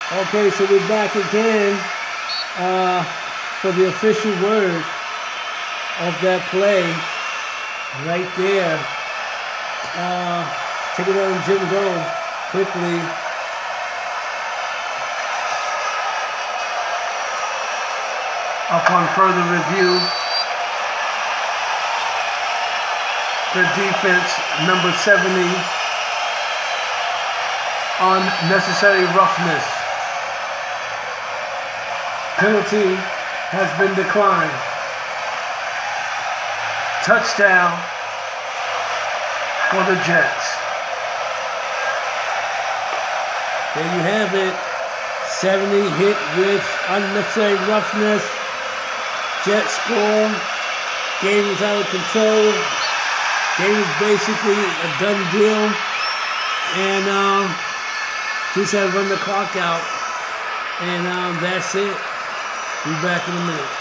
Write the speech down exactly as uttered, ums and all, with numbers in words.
Okay, so we're back again uh, for the official word of that play right there. Uh, take it on Jim Go quickly. Upon further review, the defense, number seventy, unnecessary roughness. Penalty has been declined. Touchdown for the Jets. There you have it. seventy hit with unnecessary roughness. Jets score. Game is out of control. Game is basically a done deal. And um, just had to run the clock out. And um, that's it. Be back in a minute.